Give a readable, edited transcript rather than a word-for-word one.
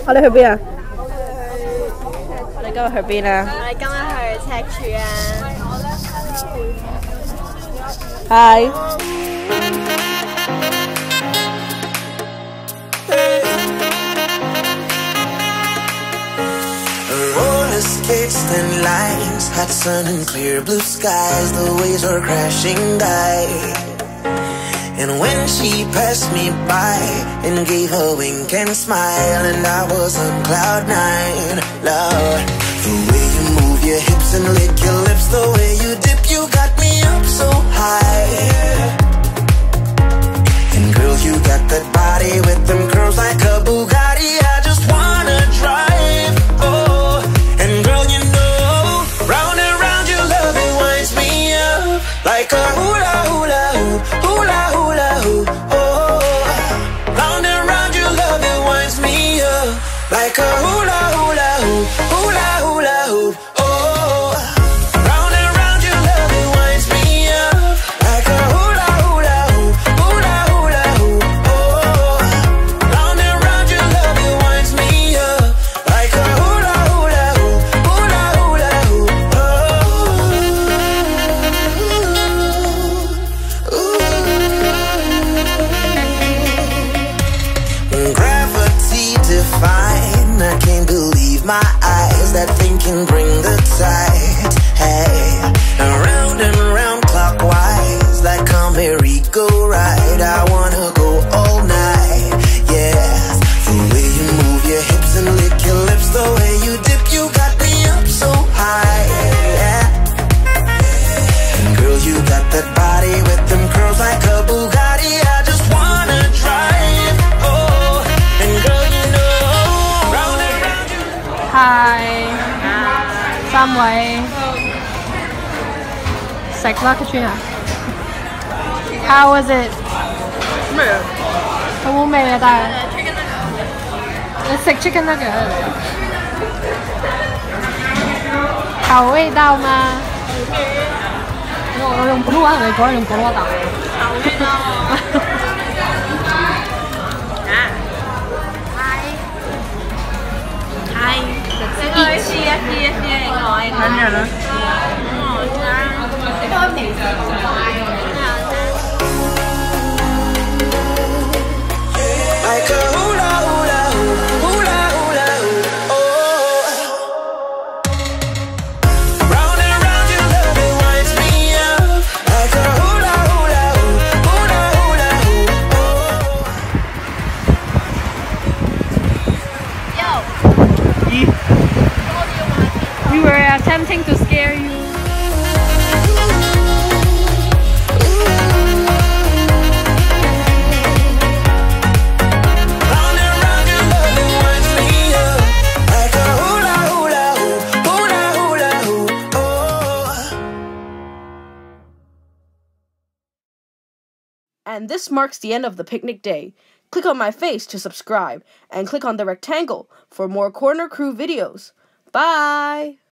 我哋去邊啊？你今日去邊啊？ 我哋今日去赤柱啊！ Hi。 Roller skates, thin lines, hot sun and clear blue skies. The waves were crashing by. And when she passed me by and gave a wink and smile, and I was on cloud nine. Lord, the way you move your hips and lick your lips, the way you dip, you got me up so high. And girl, you got that body with them curls like a Bugatti. I just wanna drive, oh. And girl, you know, round and round your love, it winds me up like a hula hula hoop, hula hula hoop, oh. Round and round your love, it winds me up like a hula hula hoop, hula hula hoop, oh. Round and round your love, it winds me up like a hula hula hoop, hula hula hoop, oh. Round and round your love, it winds me up like a hula hula hoop, hula hula hoop, oh. Gravity define, I can't believe my eyes. That thing can bring the tide. Hey, around and round clockwise, like a merry-go-ride. I wanna go all night, yeah. The way you move your hips and lick your lips, the way you dip, you got me up so high, yeah. And girl, you got that body with them curls like a Bugatti. I just wanna drive, oh. And girl, you know, round and round you. Hi。三位。食啦，Katrina。How was it？ 咩？ 好冇味啊，但係你食 chicken nugget， 好味道嗎？我用普通話同你講，用普通話答。 好味道。Hi，一吃一我。 兩樣啦。 Like a hula hula hoop, hula hula hoop, oh. Round and round your love, it winds me up like a hula hula hoop, hula hula hoop, oh. Yo. We were attempting to scare you. Round and round your love, it winds me up like a hula hula hoop, hula hula hoop, oh. And this marks the end of the picnic day. Click on my face to subscribe, and click on the rectangle for more Corner Crew videos. Bye!